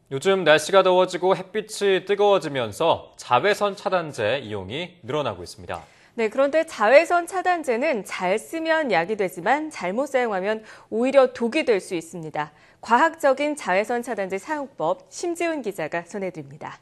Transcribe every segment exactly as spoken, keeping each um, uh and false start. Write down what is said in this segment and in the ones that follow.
요즘 날씨가 더워지고 햇빛이 뜨거워지면서 자외선 차단제 이용이 늘어나고 있습니다. 네, 그런데 자외선 차단제는 잘 쓰면 약이 되지만 잘못 사용하면 오히려 독이 될 수 있습니다. 과학적인 자외선 차단제 사용법 심지훈 기자가 전해드립니다.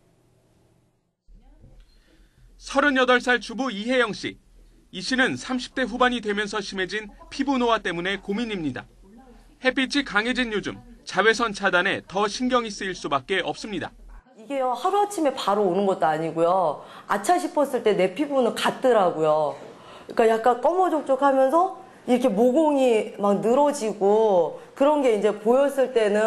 서른여덟 살 주부 이혜영 씨. 이 씨는 삼십 대 후반이 되면서 심해진 피부 노화 때문에 고민입니다. 햇빛이 강해진 요즘 자외선 차단에 더 신경이 쓰일 수밖에 없습니다. 이게요, 하루아침에 바로 오는 것도 아니고요. 아차 싶었을 때 내 피부는 같더라고요. 그러니까 약간 꺼머족족하면서 이렇게 모공이 막 늘어지고 그런 게 이제 보였을 때는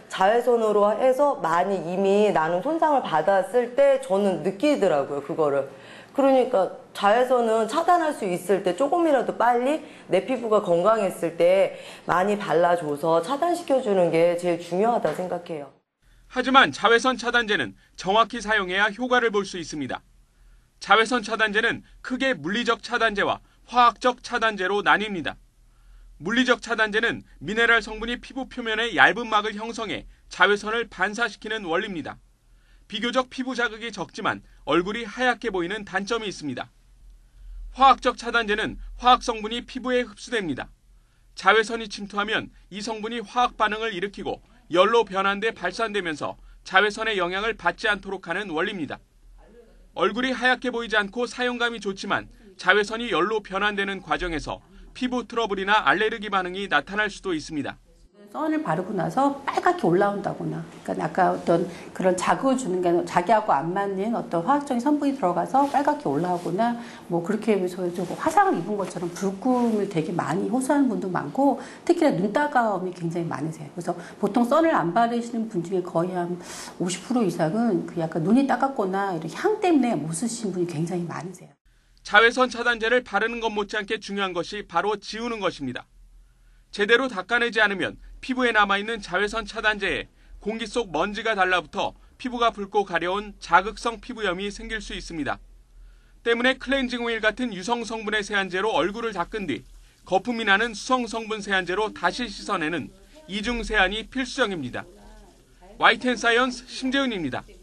자외선으로 해서 많이 이미 나는 손상을 받았을 때 저는 느끼더라고요, 그거를. 그러니까 자외선은 차단할 수 있을 때 조금이라도 빨리 내 피부가 건강했을 때 많이 발라줘서 차단시켜주는 게 제일 중요하다 생각해요. 하지만 자외선 차단제는 정확히 사용해야 효과를 볼 수 있습니다. 자외선 차단제는 크게 물리적 차단제와 화학적 차단제로 나뉩니다. 물리적 차단제는 미네랄 성분이 피부 표면에 얇은 막을 형성해 자외선을 반사시키는 원리입니다. 비교적 피부 자극이 적지만 얼굴이 하얗게 보이는 단점이 있습니다. 화학적 차단제는 화학 성분이 피부에 흡수됩니다. 자외선이 침투하면 이 성분이 화학 반응을 일으키고 열로 변환돼 발산되면서 자외선의 영향을 받지 않도록 하는 원리입니다. 얼굴이 하얗게 보이지 않고 사용감이 좋지만 자외선이 열로 변환되는 과정에서 피부 트러블이나 알레르기 반응이 나타날 수도 있습니다. 선을 바르고 나서 빨갛게 올라온다거나, 그러니까 아까 어떤 그런 자극을 주는 게 아니라 자기하고 안 맞는 어떤 화학적인 성분이 들어가서 빨갛게 올라오거나, 뭐 그렇게 해서 화상을 입은 것처럼 붉음을 되게 많이 호소하는 분도 많고, 특히나 눈 따가움이 굉장히 많으세요. 그래서 보통 선을 안 바르시는 분 중에 거의 한 오십 퍼센트 이상은 그 약간 눈이 따갑거나 이런 향 때문에 못 쓰시는 분이 굉장히 많으세요. 자외선 차단제를 바르는 것 못지않게 중요한 것이 바로 지우는 것입니다. 제대로 닦아내지 않으면 피부에 남아있는 자외선 차단제에 공기 속 먼지가 달라붙어 피부가 붉고 가려운 자극성 피부염이 생길 수 있습니다. 때문에 클렌징 오일 같은 유성 성분의 세안제로 얼굴을 닦은 뒤 거품이 나는 수성 성분 세안제로 다시 씻어내는 이중 세안이 필수적입니다. 와이티엔사이언스 심재훈입니다.